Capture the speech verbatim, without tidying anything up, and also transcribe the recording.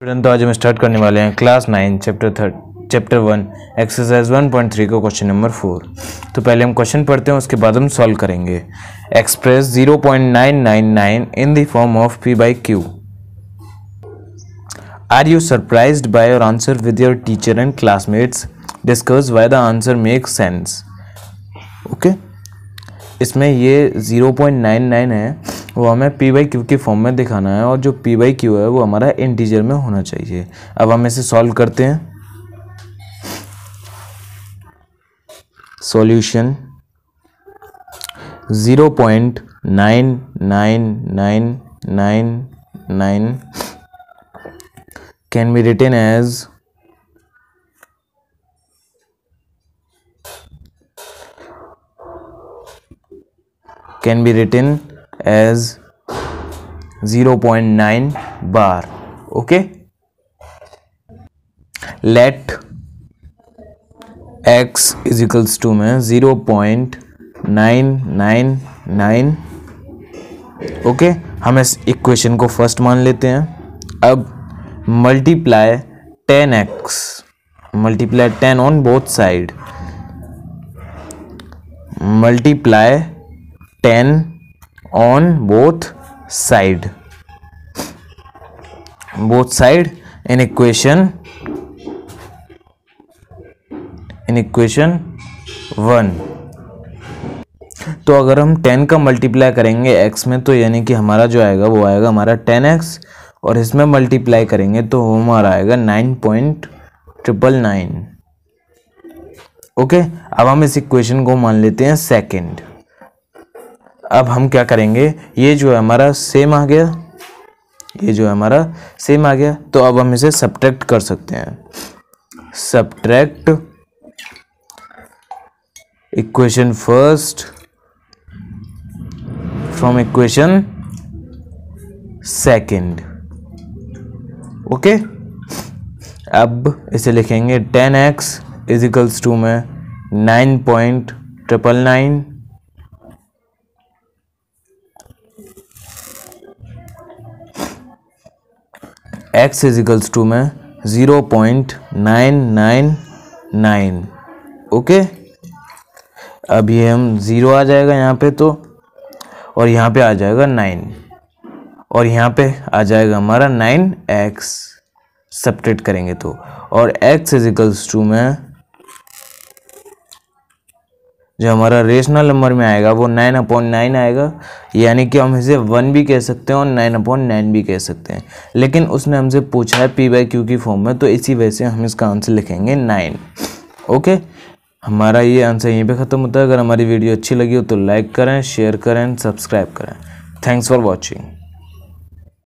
Student, तो आज हम स्टार्ट करने वाले हैं class nine chapter third chapter one exercise one point three का क्वेश्चन नंबर फोर। तो पहले हम क्वेश्चन पढ़ते हैं, उसके बाद हम सॉल्व करेंगे। Express zero point nine nine nine in the form of P by Q. Are you surprised by your answer with your teacher and classmates? Discuss why the answer makes sense. Okay, इसमें ये zero point nine nine है, वो हमें P by Q के form में दिखाना है, और जो पी बाई क्यू है वो हमारा इंटीजर में होना चाहिए। अब हम इसे सॉल्व करते हैं। Solution zero point nine nine nine nine nine can be written as can be written as zero point nine bar. Okay, let x is equals to में zero point nine nine nine. Okay, हम इस equation को first मान लेते हैं। अब multiply ten x, multiply ten on both side, multiply ten on both side both side in equation in equation one. तो अगर हम टेन का मल्टीप्लाई करेंगे x में, तो यानी कि हमारा जो आएगा वो आएगा हमारा टेन एक्स, और इसमें मल्टीप्लाई करेंगे तो हमारा आएगा nine point triple nine. Okay, अब हम इस इक्वेशन को मान लेते हैं सेकंड। अब हम क्या करेंगे, ये जो है हमारा सेम आ गया, ये जो है हमारा सेम आ गया, तो अब हम इसे सब्ट्रैक्ट कर सकते हैं। Subtract equation first from equation second. Okay, अब इसे लिखेंगे ten x is equals to में nine point triple nine, x is equals to में zero point nine nine nine. Okay, अब ये हम ज़ीरो आ जाएगा यहाँ पे, तो और यहाँ पे आ जाएगा नाइन, और यहाँ पे आ जाएगा हमारा नाइन एक्स सब्ट्रैक्ट करेंगे तो, और x इज इक्वल्स टू में जो हमारा रेशनल नंबर में आएगा वो नाइन अपॉन नाइन आएगा, यानी कि हम इसे वन भी कह सकते हैं और नाइन अपॉन नाइन भी कह सकते हैं, लेकिन उसने हमसे पूछा है पी बाई क्यू की फॉर्म में, तो इसी वजह से हम इसका आंसर लिखेंगे नाइन। ओके, हमारा ये आंसर यहीं पे ख़त्म होता है। अगर हमारी वीडियो अच्छी लगी हो तो लाइक करें, शेयर करें, सब्सक्राइब करें। Thanks for watching.